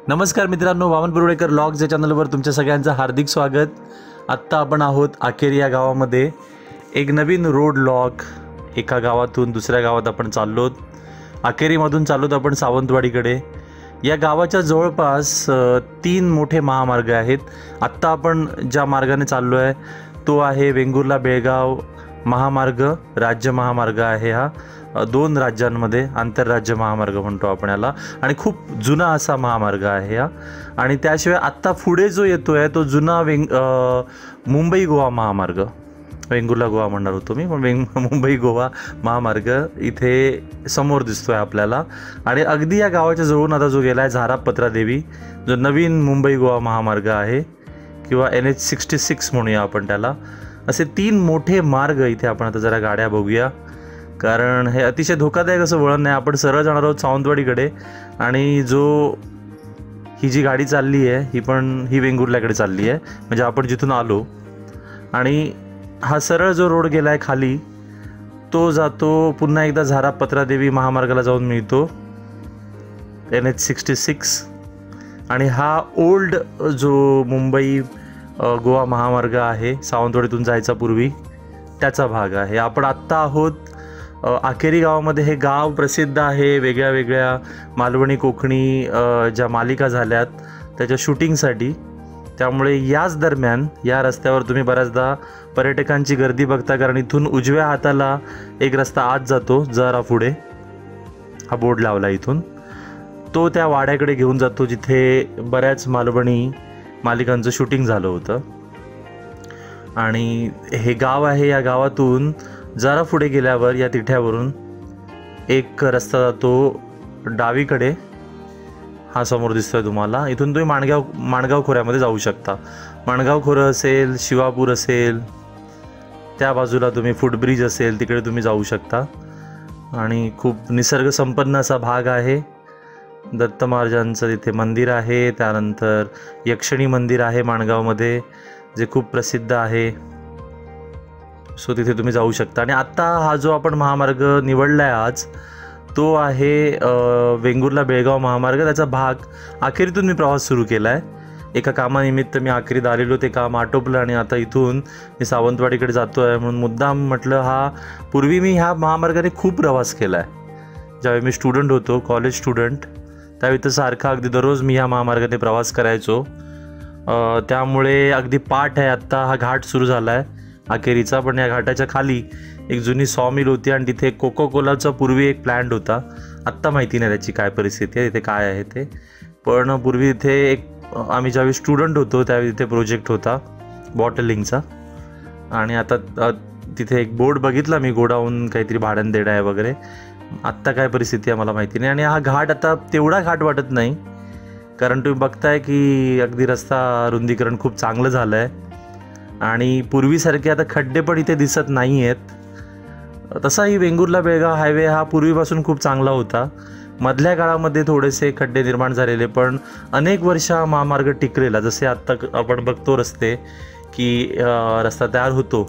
नमस्कार मित्रांनो, वामन बुरुडेकर व्लॉग्स या चॅनलवर तुमच्या सगळ्यांचं हार्दिक स्वागत। आत्ता आपण आहोत आकेरी या गावामध्ये। एक नवीन रोड लॉग, एका गावातून दुसऱ्या गावात आपण चाललोत। आकेरीमधून चाललोत आपण सावंतवाडीकडे। या गावाच्या जवळपास 3 मोठे महामार्ग आहेत। आत्ता आपण ज्या मार्गाने चाललो आहे तो आहे वेंगुर्ला बेळगाव महामार्ग, राज्य महामार्ग आहे हा। 2 राज्यांमध्ये आंतरराज्य महामार्ग म्हणतो आपण याला, आणि खूप जुना असा महामार्ग आहे हा। आणि त्याशिवाय आत्ता पुढे जो येतोय तो जुना मुंबई गोवा महामार्ग, वेंगुर्ला गोवा म्हणणार होतो मी, पण मुंबई गोवा महामार्ग इथे समोर दिसतोय आपल्याला। आणि अगदी या गावाच्या जवळून आता जो गेला आहे झारापत्रा देवी, जो नवीन मुंबई गोवा महामार्ग आहे किंवा NH66 म्हणूया आपण त्याला। असे 3 मोठे मार्ग इथे आपण आता जरा गाड्या बघूया, कारण हे अतिशय धोकादायक असं वळण नाही। आपण सरळ जाणार आहोत सावंतवाडीकडे, आणि ही जी गाडी चालली आहे ही वेंगुर्ल्याकडे चालली आहे, म्हणजे आपण जिथून आलो। आणि हा सरळ जो रोड गेला आहे खाली तो जातो पुन्हा एकदा झारापत्रा देवी महामार्गाला जाऊन मिळतो, NH66। आणि हा ओल्ड जो मुंबई गोवा महामार्ग आहे सावंतवाडीतून जायचा पूर्वी त्याचा भाग आहे। आपण आत्ता आहोत आकेरी गावामध्ये। हे गाव प्रसिद्ध आहे वेगळ्या वेगळ्या मालवणी कोकणी ज्या मालिका झाल्यात त्याच्या शूटिंगसाठी, त्यामुळे याच दरम्यान या रस्त्यावर तुम्ही बऱ्याचदा पर्यटकांची गर्दी बघता, कारण इथून उजव्या हाताला एक रस्ता आत जातो, जरा पुढे हा बोर्ड लावला इथून, तो त्या वाड्याकडे घेऊन जातो जिथे बऱ्याच मालवणी मालिकांचं शूटिंग झालं होतं। आणि हे गाव आहे, या गावातून जरा पुढे गेल्यावर या तिठ्यावरून एक रस्ता जातो डावीकडे, हा समोर दिसतोय तुम्हाला। इथून तुम्ही माणगाव खोऱ्यामध्ये जाऊ शकता। माणगाव खोरं असेल, शिवापूर असेल, त्या बाजूला तुम्ही फुटब्रिज असेल तिकडे तुम्ही जाऊ शकता। आणि खूप निसर्ग संपन्न असा भाग आहे। दत्त महाराजांचं तिथे मंदिर आहे, त्यानंतर यक्षिणी मंदिर आहे माणगावमध्ये जे खूप प्रसिद्ध आहे, सो तिथे तुम्ही जाऊ शकता। आणि आत्ता हा जो आपण महामार्ग निवडला आहे आज तो आहे वेंगुर्ला बेळगाव महामार्ग, त्याचा भाग। आखेरीतून मी प्रवास सुरू केला आहे, एका कामानिमित्त मी आखेरीत आलेलो, ते काम आटोपलं आणि आता इथून मी सावंतवाडीकडे जातो आहे। म्हणून मुद्दाम म्हटलं पूर्वी मी ह्या महामार्गाने खूप प्रवास केला आहे। ज्यावेळी मी स्टुडंट होतो, कॉलेज स्टुडंट, त्यावेळी तर सारखा अगदी दररोज मी ह्या महामार्गाने प्रवास करायचो, त्यामुळे अगदी पाठ आहे। आत्ता हा घाट सुरू झाला आहे आकेरीचा, पण या घाटाच्या खाली एक जुनी सॉ मिल होती आणि तिथे कोको कोलाचा पूर्वी एक प्लॅन्ट होता। आत्ता माहिती नाही त्याची काय परिस्थिती आहे, तिथे काय आहे ते, पण पूर्वी तिथे आम्ही ज्यावेळी स्टुडंट होतो त्यावेळी तिथे प्रोजेक्ट होता बॉटलिंगचा। आणि आता तिथे एक बोर्ड बघितला मी, गोडाऊन काहीतरी भाड्यानं देणं आहे वगैरे। आत्ता काय परिस्थिती आहे मला माहिती नाही। आणि हा घाट आता तेवढा घाट वाटत नाही, कारण तुम्ही बघताय की अगदी रस्ता रुंदीकरण खूप चांगलं झालं आहे आणि पूर्वीसारखे आता खड्डे पण इथे दिसत नाही आहेत। तसाही वेंगुर्ला बेळगाव हायवे हा पूर्वीपासून खूप चांगला होता। मधल्या काळामध्ये थोडेसे खड्डे निर्माण झालेले, पण अनेक वर्ष हा महामार्ग टिकलेला। जसे आत्ता आपण बघतो रस्ते की रस्ता तयार होतो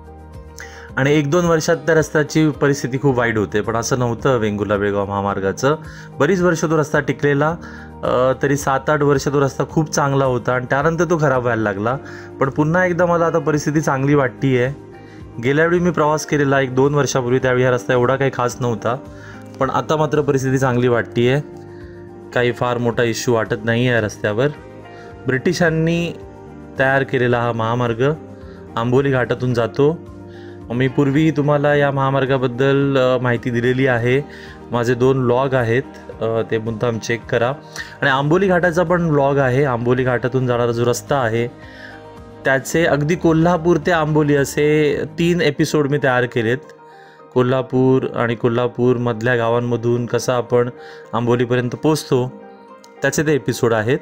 आणि 1-2 वर्षात त्या रस्त्याची परिस्थिती खूप वाईट होते, पण असं नव्हतं वेंगुर्ला बेळगाव महामार्गाचं। बरीच वर्ष तो रस्ता टिकलेला, तरी 7-8 वर्ष तो रस्ता खूप चांगला होता आणि त्यानंतर तो खराब व्हायला लागला। पण पुन्हा एकदा मला आता परिस्थिती चांगली वाटती आहे। गेल्यावेळी मी प्रवास केलेला 1-2 वर्षापूर्वी, त्यावेळी हा रस्ता एवढा काही खास नव्हता, पण आता मात्र परिस्थिती चांगली वाटती आहे, काही फार मोठा इश्यू वाटत नाही आहे रस्त्यावर। ब्रिटिशांनी तयार केलेला हा महामार्ग आंबोली घाटातून जातो। मी पूर्वी तुम्हाला या महामार्गाबद्दल माहिती दिलेली आहे, माझे 2 व्लॉग आहेत, ते मुद्दाम चेक करा। आणि आंबोली घाटाचा पण व्लॉग आहे, आंबोली घाटातून जाणारा जो रस्ता आहे त्याचे अगदी कोल्हापूर ते आंबोली असे 3 एपिसोड मी तयार केलेत। कोल्हापूर आणि कोल्हापूरमधल्या गावांमधून कसं आपण आंबोलीपर्यंत पोचतो त्याचे ते एपिसोड आहेत।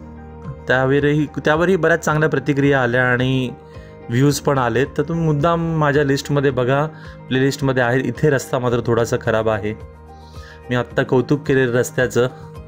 त्यावरही बऱ्याच चांगल्या प्रतिक्रिया आल्या आणि व्ह्यूज पण आलेत, तर तुम्ही मुद्दाम माझ्या लिस्टमध्ये बघा, प्लेलिस्टमध्ये आहे। इथे रस्ता मात्र थोडासा खराब आहे, मी आत्ता कौतुक केलेलं रस्त्याचं,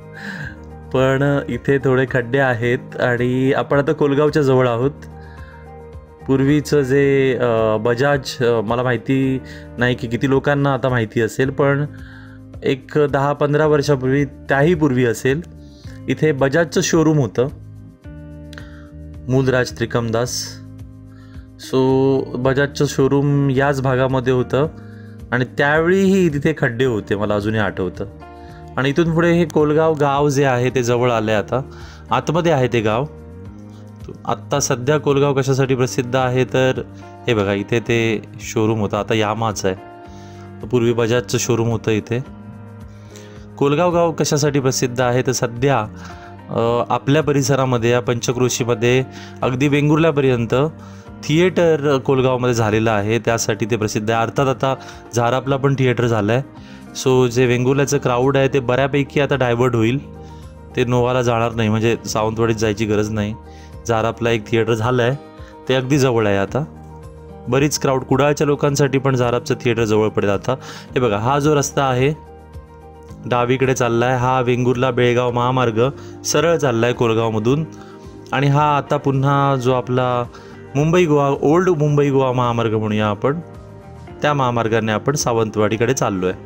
पण इथे थोडे खड्डे आहेत। आणि आपण आता कोलगावच्या जवळ आहोत। पूर्वीचं जे बजाज, मला माहिती नाही की किती लोकांना आता माहिती असेल, पण एक 10-15 वर्षापूर्वी, त्याही पूर्वी असेल, इथे बजाजचं शोरूम होतं, मूलराज त्रिकमदास. सो बजाजचं शोरूम याच भागामध्ये होतं आणि त्यावेळीही तिथे खड्डे होते, मला अजूनही आठवतं. आणि इथून पुढे हे कोलगाव गाव जे आहे ते जवळ आलं आहे, आता आतमध्ये आहे ते गाव. आत्ता सध्या कोलगाव कशासाठी प्रसिद्ध आहे तर हे बघा, इथे ते शोरूम होतं, आता यामाचं आहे. पूर्वी बजाजचं शोरूम होतं इथे. कोलगाव गाव कशासाठी प्रसिद्ध आहे तर सध्या आपल्या परिसरामध्ये या पंचक्रोशीमध्ये अगदी वेंगुर्ल्यापर्यंत थिएटर कोलगावमध्ये झालेलं आहे, त्यासाठी ते प्रसिद्ध आहे. अर्थात आता झारापला पण थिएटर झालं आहे. सो जे वेंगुर्ल्याचं क्राऊड आहे ते बऱ्यापैकी आता डायव्हर्ट होईल, ते नोवाला जाणार नाही, म्हणजे सावंतवाडीत जायची गरज नाही. झारापला एक थिएटर झालं आहे, ते अगदी जवळ आहे. आता बरीच क्राऊड, कुडाळच्या लोकांसाठी पण झारापचं थिएटर जवळ पडेल आता. हे बघा, हा जो रस्ता आहे डावीकडे चालला आहे, हा वेंगुर्ला बेळगाव महामार्ग सरळ चालला आहे कोलगावमधून. आणि हा आता पुन्हा जो आपला मुंबई गोवा, ओल्ड मुंबई गोवा महामार्ग म्हणूया आपण, त्या महामार्गाने आपण सावंतवाडीकडे चाललो आहे.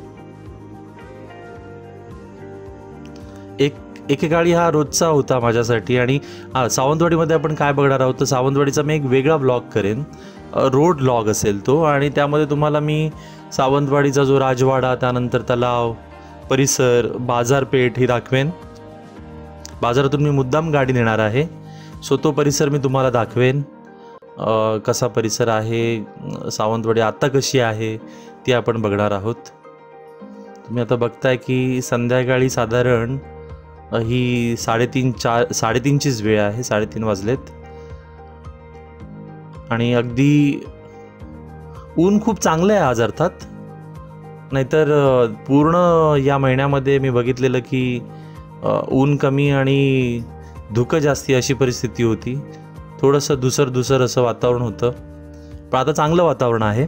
एकेकाळी हा रोजचा होता माझ्यासाठी. आणि सावंतवाडीमध्ये आपण काय बघणार आहोत तर सावंतवाडीचा मी एक वेगळा ब्लॉग करेन, रोड ब्लॉग असेल तो. आणि त्यामध्ये तुम्हाला मी सावंतवाडीचा जो राजवाडा, त्यानंतर तलाव, परिसर, बाजारपेठ ही दाखवेन. बाजारातून मी मुद्दाम गाडी नेणार आहे, सो तो परिसर मी तुम्हाला दाखवेन. कसा परिसर आहे, सावंतवाडी आत्ता कशी आहे ती आपण बघणार आहोत. तुम्ही आता बघताय की संध्याकाळी साधारण ही 3:30चीच वेळ आहे, 3:30 वाजलेत. आणि अगदी ऊन खूप चांगलं आहे आज अर्थात, नाहीतर पूर्ण या महिन्यामध्ये मी बघितलेलं की ऊन कमी आणि धुकं जास्ती अशी परिस्थिती होती. थोडंसं धुसर असं वातावरण होतं, पण आता चांगलं वातावरण आहे.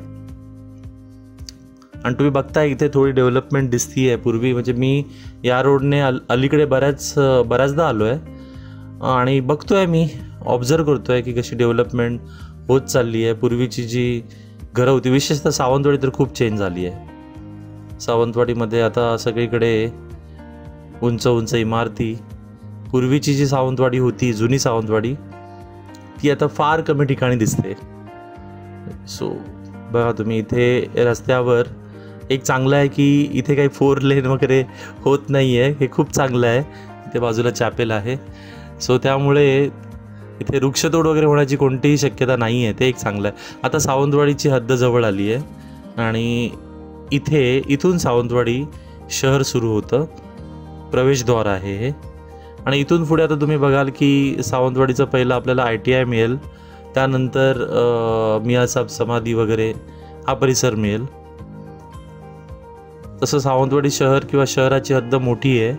आणि तुम्ही बघताय इथे थोडी डेव्हलपमेंट दिसती आहे. पूर्वी म्हणजे मी या रोडने अलीकडे बऱ्याचदा आलो आहे आणि बघतो आहे, मी ऑब्झर्व करतो आहे की कशी डेव्हलपमेंट होत चालली आहे. पूर्वीची जी घरं होती, विशेषतः सावंतवाडी तर खूप चेंज झाली आहे. सावंतवाडीमध्ये आता सगळीकडे उंच उंच इमारती. पूर्वीची जी सावंतवाडी होती, जुनी सावंतवाडी, ती आता फार कमी ठिकाणी दिसते. सो बघा तुम्ही, इथे रस्त्यावर एक चांगलं आहे की इथे काही 4 लेन वगैरे होत नाही आहे, हे खूप चांगलं आहे. इथे बाजूला चॅपेल आहे, सो त्यामुळे इथे वृक्षतोड वगैरे होण्याची कोणतीही शक्यता नाही आहे, ते एक चांगलं आहे. आता सावंतवाडीची हद्द जवळ आली आहे आणि इथून सावंतवाडी शहर सुरू होतं, प्रवेशद्वार आहे हे. आणि इथून पुढे आता तुम्ही बघाल की सावंतवाडीचं पहिलं आपल्याला ITI मिळेल, त्यानंतर मियासाहेब समाधी वगैरे हा परिसर मिळेल. तसं सावंतवाडी शहर किंवा शहराची हद्द मोठी आहे,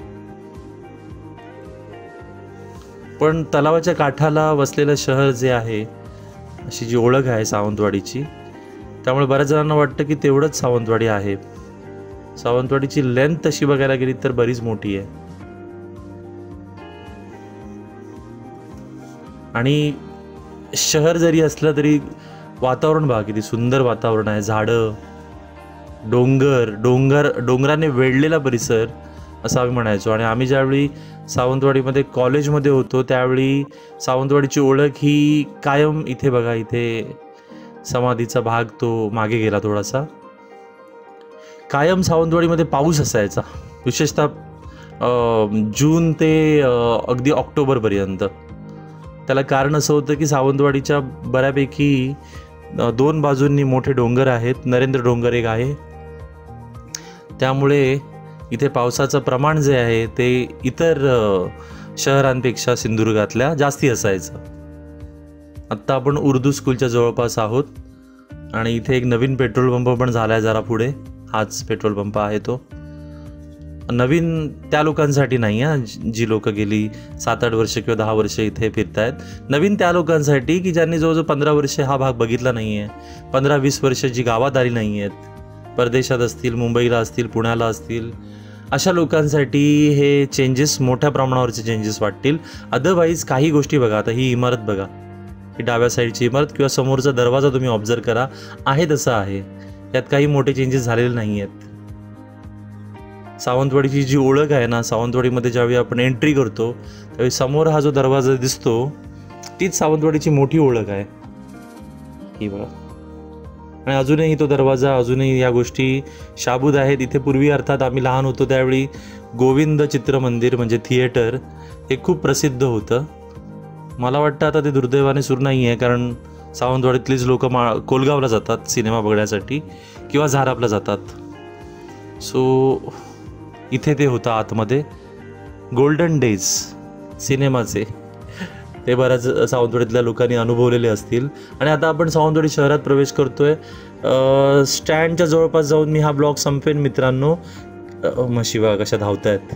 पण तलावाच्या काठाला वसलेलं शहर जे आहे, अशी जी ओळख आहे सावंतवाडीची, त्यामुळे बऱ्याच जणांना वाटतं की तेवढंच सावंतवाडी आहे. सावंतवाडीची लेंथ तशी बघायला गेली तर बरीच मोठी आहे. आणि शहर जरी असलं तरी वातावरण बघा किती सुंदर वातावरण आहे. झाडं, डोंगराने वेढलेला परिसर असं आम्ही म्हणायचो. आणि आम्ही ज्यावेळी सावंतवाडीमध्ये कॉलेजमध्ये होतो त्यावेळी सावंतवाडीची ओळख ही कायम, इथे बघा, इथे समाधीचा भाग तो मागे गेला थोडासा, कायम सावंतवाडीमध्ये पाऊस असायचा, विशेषतः जून ते अगदी ऑक्टोबरपर्यंत. त्याला कारण असं होतं की सावंतवाडीच्या बऱ्यापैकी 2 बाजूंनी मोठे डोंगर आहेत. नरेंद्र डोंगर एक आहे, त्यामुळे इथे पावसाचं प्रमाण जे आहे ते इतर शहरांपेक्षा सिंधुदुर्गातल्या जास्ती असायचं. आत्ता आपण उर्दू स्कूलच्या जवळपास आहोत आणि इथे एक नवीन पेट्रोल पंप पण झाला आहे जरा पुढे. हाच पेट्रोल पंप आहे तो. नवीन त्या लोकांसाठी नाही आहे जी लोक गेली 7-8 वर्ष किंवा 10 वर्ष इथे फिरत आहेत. नवीन त्या लोकांसाठी की ज्यांनी जवळजवळ 15 वर्ष हा भाग बघितला नाही आहे, 15-20 वर्ष जी गावात आली नाही आहेत, परदेशात असतील, मुंबईला असतील, पुण्याला असतील, अशा लोकांसाठी हे चेंजेस, मोठ्या प्रमाणावरचे चेंजेस वाटतील. अदरवाईज काही गोष्टी बघा, आता ही इमारत बघा, ही डाव्या साईडची इमारत किंवा समोरचा दरवाजा तुम्ही ऑब्झर्व करा, आहे तसं आहे, यात काही मोठे चेंजेस झालेले नाही आहेत. सावंतवाडीची जी ओळख आहे ना, सावंतवाडीमध्ये ज्यावेळी आपण एंट्री करतो त्यावेळी समोर हा जो दरवाजा दिसतो तीच सावंतवाडीची मोठी ओळख आहे ही बघा. आणि अजूनही तो दरवाजा, अजूनही या गोष्टी शाबूत आहेत. इथे पूर्वी अर्थात आम्ही लहान होतो त्यावेळी गोविंद चित्रमंदिर म्हणजे थिएटर हे खूप प्रसिद्ध होतं. मला वाटतं आता ते दुर्दैवाने सुरू नाही आहे, कारण सावंतवाडीतलीच लोक कोलगावला जातात सिनेमा बघण्यासाठी किंवा झारापला जातात. सो इथे ते होतं आतमध्ये गोल्डन डेज सिनेमाचे, ते बऱ्याच सावंतवाडीतल्या लोकांनी अनुभवलेले असतील. आणि आता आपण सावंतवाडी शहरात प्रवेश करतोय. स्टँडच्या जवळपास जाऊन मी हा ब्लॉग संपेन मित्रांनो. म्हशी बघा कशा धावत आहेत.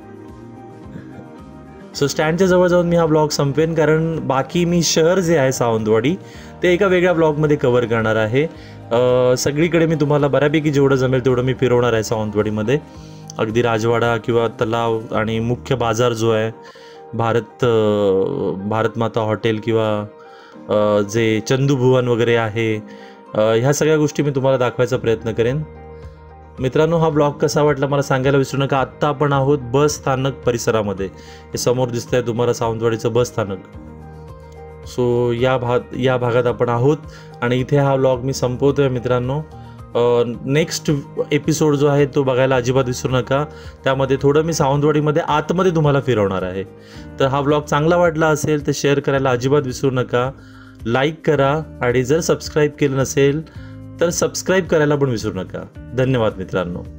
सो स्टँडच्या जवळ जाऊन मी हा ब्लॉग संपेन, कारण बाकी मी शहर जे आहे सावंतवाडी ते एका वेगळ्या ब्लॉगमध्ये कव्हर करणार आहे. सगळीकडे मी तुम्हाला बऱ्यापैकी जेवढं जमेल तेवढं मी फिरवणार आहे सावंतवाडीमध्ये. अगदी राजवाडा किंवा तलाव आणि मुख्य बाजार जो आहे, भारत माता हॉटेल किंवा जे चंदूभुवन वगैरे आहे, ह्या सगळ्या गोष्टी मी तुम्हाला दाखवायचा प्रयत्न करेन. मित्रांनो, हा ब्लॉग कसा वाटला मला सांगायला विसरू नका. आत्ता आपण आहोत बस स्थानक परिसरामध्ये. हे समोर दिसतंय तुम्हाला सावंतवाडीचं बस स्थानक. सो या भागात आपण आहोत आणि इथे हा ब्लॉग मी संपवतोय मित्रांनो. नेक्स्ट एपिसोड जो आहे तो बघायला अजिबात विसरू नका. त्यामध्ये थोडं मी सावंतवाडीमध्ये आतमध्ये तुम्हाला फिरवणार आहे. तर हा ब्लॉग चांगला वाटला असेल तर शेअर करायला अजिबात विसरू नका. लाईक करा आणि जर सबस्क्राईब केलं नसेल तर सबस्क्राईब करायला पण विसरू नका. धन्यवाद मित्रांनो.